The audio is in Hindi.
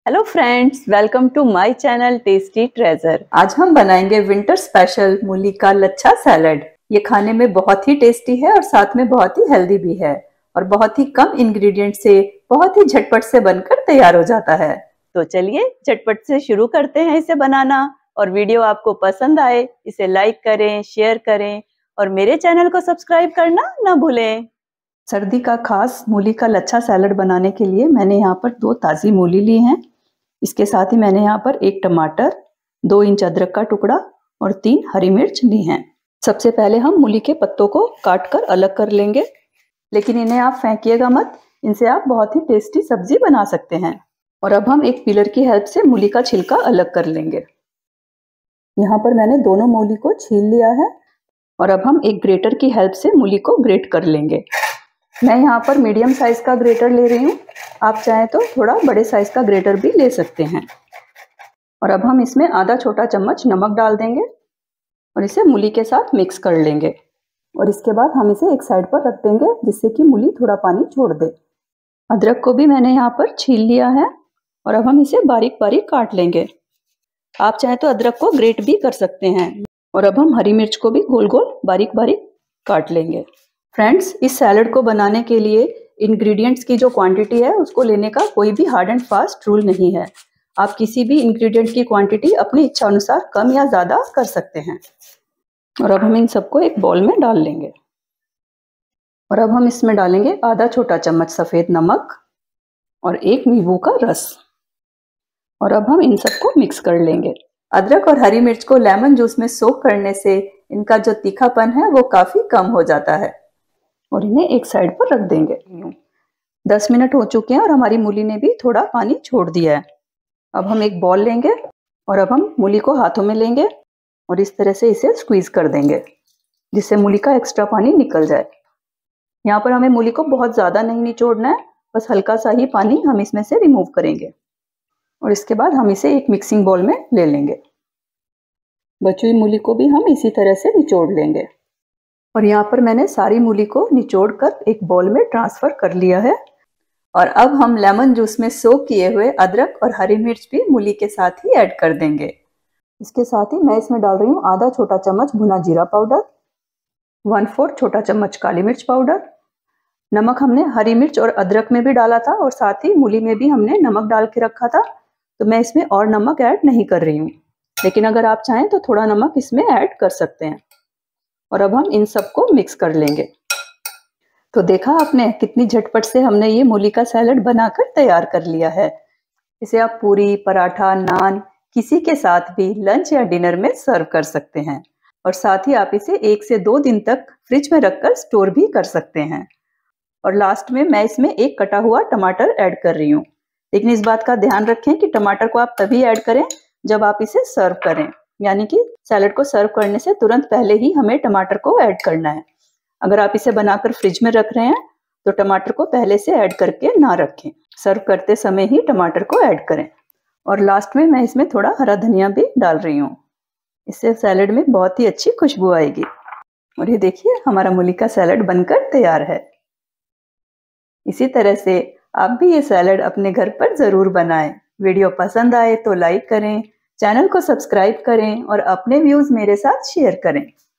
Hello friends, welcome to my channel tasty treasure. आज हम बनाएंगे विंटर स्पेशल मूली का लच्छा सैलेड। ये खाने में बहुत ही टेस्टी है और साथ में बहुत ही हेल्दी भी है और बहुत ही कम इंग्रेडिएंट से बहुत ही झटपट से बनकर तैयार हो जाता है। तो चलिए झटपट से शुरू करते हैं इसे बनाना। और वीडियो आपको पसंद आए इसे लाइक करें, शेयर करें और मेरे चैनल को सब्सक्राइब करना ना भूलें। सर्दी का खास मूली का लच्छा सैलेड बनाने के लिए मैंने यहाँ पर 2 ताज़ी मूली ली हैं। इसके साथ ही मैंने यहाँ पर 1 टमाटर, 2 इंच अदरक का टुकड़ा और 3 हरी मिर्च ली हैं। सबसे पहले हम मूली के पत्तों को काट कर अलग कर लेंगे, लेकिन इन्हें आप फेंकिएगा मत, इनसे आप बहुत ही टेस्टी सब्जी बना सकते हैं। और अब हम एक पीलर की हेल्प से मूली का छिलका अलग कर लेंगे। यहाँ पर मैंने दोनों मूली को छील लिया है और अब हम एक ग्रेटर की हेल्प से मूली को ग्रेट कर लेंगे। मैं यहाँ पर मीडियम साइज का ग्रेटर ले रही हूँ, आप चाहें तो थोड़ा बड़े साइज का ग्रेटर भी ले सकते हैं। और अब हम इसमें आधा छोटा चम्मच नमक डाल देंगे और इसे मूली के साथ मिक्स कर लेंगे। और इसके बाद हम इसे एक साइड पर रख देंगे जिससे कि मूली थोड़ा पानी छोड़ दे। अदरक को भी मैंने यहाँ पर छील लिया है और अब हम इसे बारीक बारीक काट लेंगे। आप चाहें तो अदरक को ग्रेट भी कर सकते हैं। और अब हम हरी मिर्च को भी गोल गोल बारीक बारीक काट लेंगे। फ्रेंड्स, इस सैलेड को बनाने के लिए इंग्रेडिएंट्स की जो क्वांटिटी है उसको लेने का कोई भी हार्ड एंड फास्ट रूल नहीं है। आप किसी भी इंग्रेडिएंट की क्वांटिटी अपनी इच्छा अनुसार कम या ज़्यादा कर सकते हैं। और अब हम इन सबको एक बाउल में डाल लेंगे। और अब हम इसमें डालेंगे आधा छोटा चम्मच सफ़ेद नमक और 1 नींबू का रस। और अब हम इन सबको मिक्स कर लेंगे। अदरक और हरी मिर्च को लेमन जूस में सोक करने से इनका जो तीखापन है वो काफ़ी कम हो जाता है। और इन्हें एक साइड पर रख देंगे। 10 मिनट हो चुके हैं और हमारी मूली ने भी थोड़ा पानी छोड़ दिया है। अब हम एक बॉल लेंगे और अब हम मूली को हाथों में लेंगे और इस तरह से इसे स्क्वीज कर देंगे जिससे मूली का एक्स्ट्रा पानी निकल जाए। यहाँ पर हमें मूली को बहुत ज़्यादा नहीं निचोड़ना है, बस हल्का सा ही पानी हम इसमें से रिमूव करेंगे। और इसके बाद हम इसे एक मिक्सिंग बाउल में ले लेंगे। बची हुई मूली को भी हम इसी तरह से निचोड़ लेंगे। और यहाँ पर मैंने सारी मूली को निचोड़ कर एक बाउल में ट्रांसफ़र कर लिया है। और अब हम लेमन जूस में सोक किए हुए अदरक और हरी मिर्च भी मूली के साथ ही ऐड कर देंगे। इसके साथ ही मैं इसमें डाल रही हूँ आधा छोटा चम्मच भुना जीरा पाउडर, 1/4 छोटा चम्मच काली मिर्च पाउडर। नमक हमने हरी मिर्च और अदरक में भी डाला था और साथ ही मूली में भी हमने नमक डाल के रखा था, तो मैं इसमें और नमक ऐड नहीं कर रही हूँ, लेकिन अगर आप चाहें तो थोड़ा नमक इसमें ऐड कर सकते हैं। और अब हम इन सबको मिक्स कर लेंगे। तो देखा आपने कितनी झटपट से हमने ये मूली का सैलेड बनाकर तैयार कर लिया है। इसे आप पूरी, पराठा, नान किसी के साथ भी लंच या डिनर में सर्व कर सकते हैं। और साथ ही आप इसे 1 से 2 दिन तक फ्रिज में रखकर स्टोर भी कर सकते हैं। और लास्ट में मैं इसमें एक कटा हुआ टमाटर ऐड कर रही हूँ, लेकिन इस बात का ध्यान रखें कि टमाटर को आप तभी ऐड करें जब आप इसे सर्व करें, यानी कि सैलेड को सर्व करने से तुरंत पहले ही हमें टमाटर को ऐड करना है। अगर आप इसे बनाकर फ्रिज में रख रहे हैं तो टमाटर को पहले से ऐड करके ना रखें, सर्व करते समय ही टमाटर को ऐड करें। और लास्ट में मैं इसमें थोड़ा हरा धनिया भी डाल रही हूँ, इससे सैलेड में बहुत ही अच्छी खुशबू आएगी। और ये देखिए हमारा मूली का सैलेड बनकर तैयार है। इसी तरह से आप भी ये सैलेड अपने घर पर ज़रूर बनाएं। वीडियो पसंद आए तो लाइक करें, चैनल को सब्सक्राइब करें और अपने व्यूज़ मेरे साथ शेयर करें।